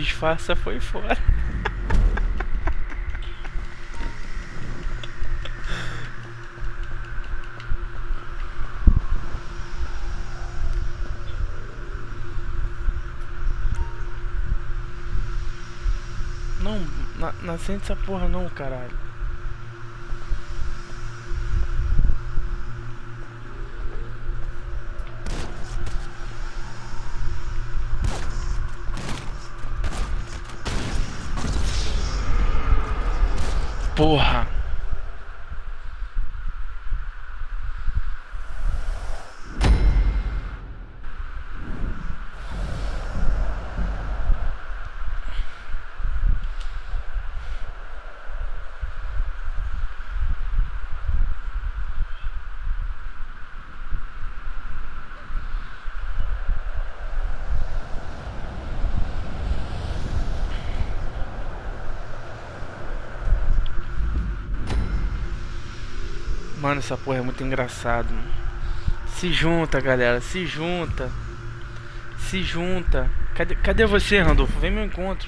disfarça foi fora. Não, não acende essa porra não, caralho. Porra. Mano, essa porra é muito engraçado. Se junta, galera, se junta. Se junta. Cadê você, Randolfo? Vem meu encontro.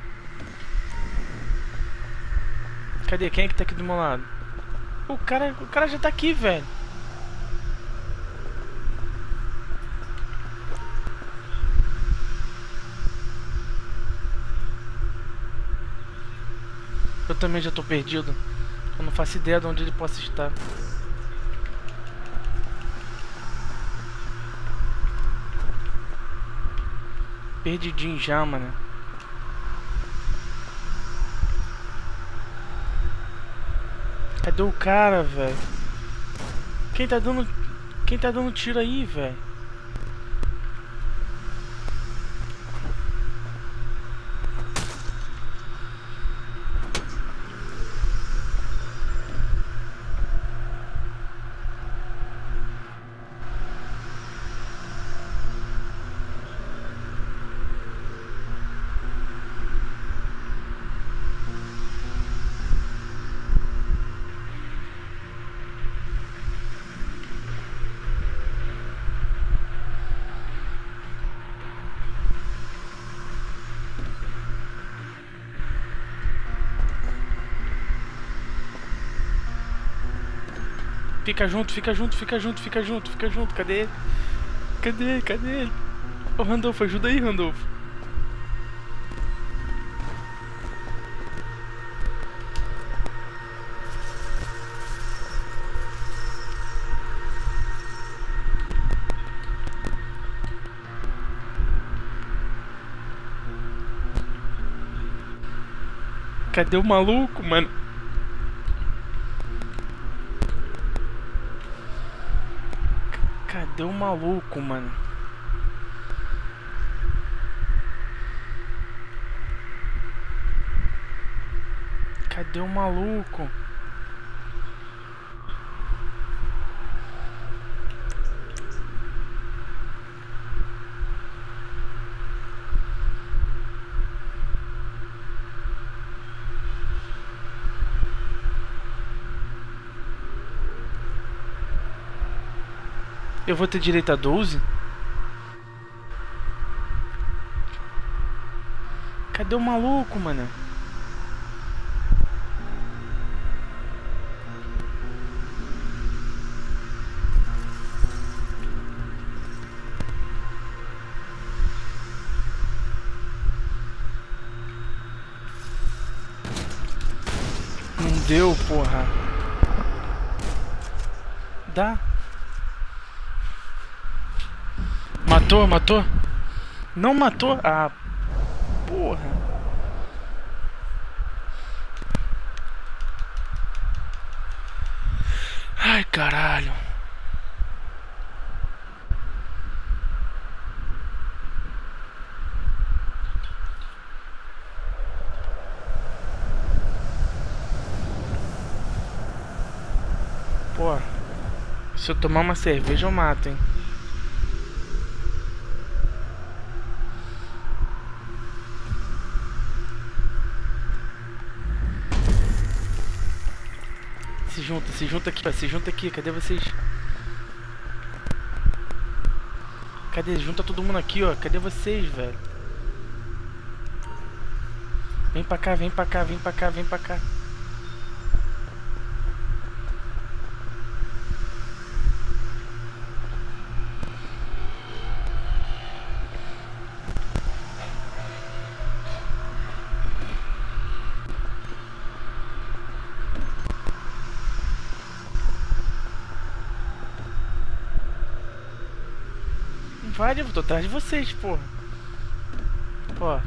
Cadê? Quem é que tá aqui do meu lado? O cara já tá aqui, velho. Eu também já tô perdido. Eu não faço ideia de onde ele possa estar. Perdidinho já, mano. Cadê o cara, velho? Quem tá dando tiro aí, velho? Fica junto, fica junto, fica junto, fica junto, fica junto. Cadê ele? Cadê ele? Cadê ele? Ô, Randolfo, ajuda aí, Randolfo. Cadê o maluco, mano? Cadê o maluco, mano? Cadê o maluco? Eu vou ter direito a 12? Cadê o maluco, mano? Não deu, porra. Dá. Matou, matou? Não matou? Ah, porra. Ai, caralho. Pô, se eu tomar uma cerveja eu mato, hein. Se junta aqui, se junta aqui, cadê vocês? Cadê? Junta todo mundo aqui, ó. Cadê vocês, velho? Vem pra cá, vem pra cá, vem pra cá, vem pra cá. Invade, eu tô atrás de vocês, porra. Ó.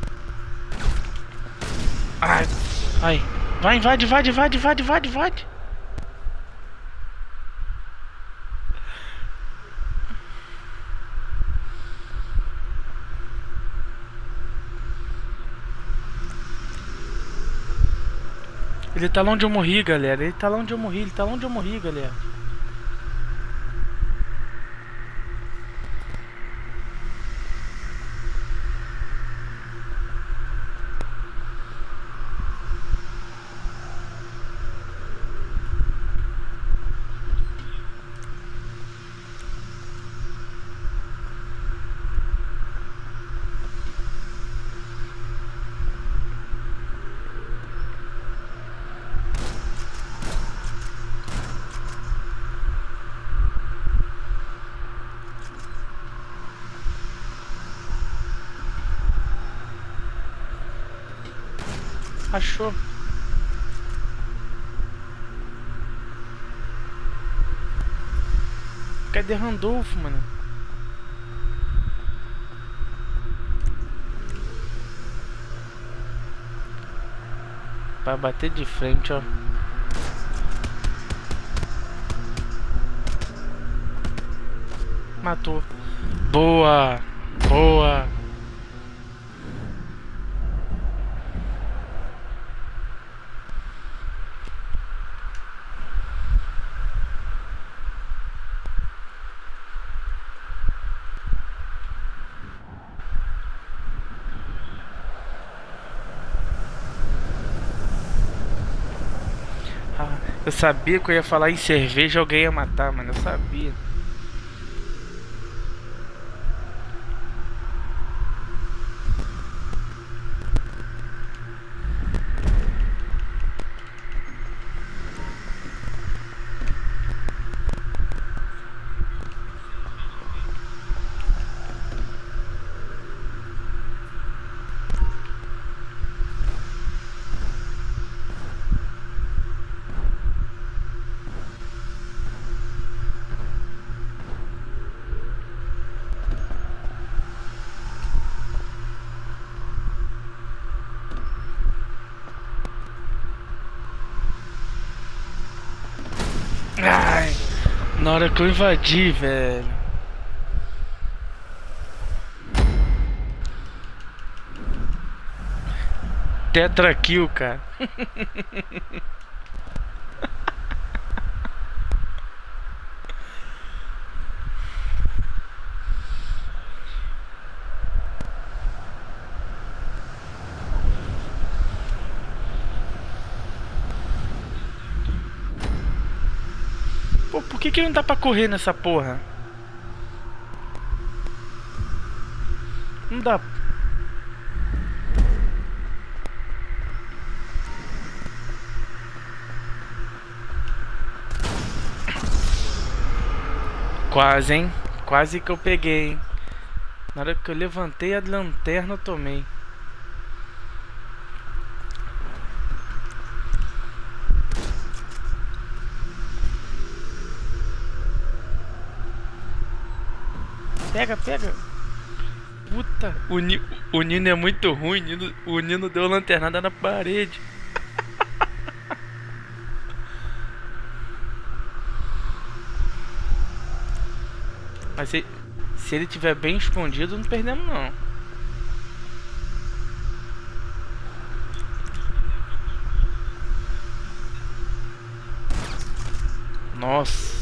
Ai. Ai. Vai, invade, invade, invade, invade, invade, invade. Ele tá lá onde eu morri, galera. Ele tá lá onde eu morri, ele tá lá onde eu morri, galera. Achou. Cadê Randolfo, mano? Vai bater de frente, ó. Matou. Boa. Boa. Eu sabia que eu ia falar em cerveja, alguém ia matar, mano. Eu sabia. Ai, na hora que eu invadi, velho. Tetra kill, cara. Pô, por que não dá pra correr nessa porra? Não dá. Quase, hein? Quase que eu peguei, hein? Na hora que eu levantei a lanterna, eu tomei. Pega, pega. Puta, o Nino é muito ruim. O Nino deu lanternada na parede. Mas se ele tiver bem escondido, não perdemos não. Nossa.